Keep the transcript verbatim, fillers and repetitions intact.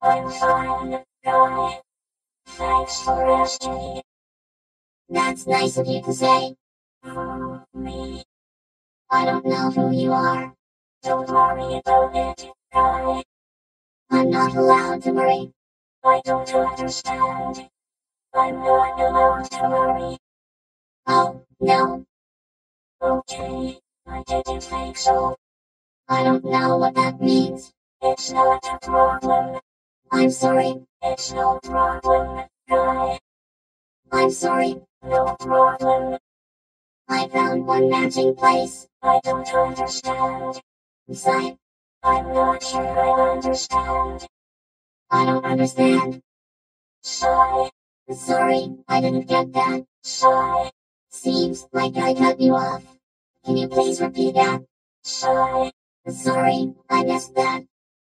I'm fine, guy. Thanks for asking. That's nice of you to say. Who, me? I don't know who you are. Don't worry about it, guy. I'm not allowed to worry. I don't understand. I'm not allowed to worry. Oh, no. Okay, I didn't think so. I don't know what that means. It's not a problem. I'm sorry. It's no problem, guy. I'm sorry. No problem. I found one matching place. I don't understand. Sigh. I'm not sure I understand. I don't understand. Sigh. Sorry, I didn't get that. Sigh. Seems like I cut you off. Can you please repeat that? Sigh. Sorry, I missed that.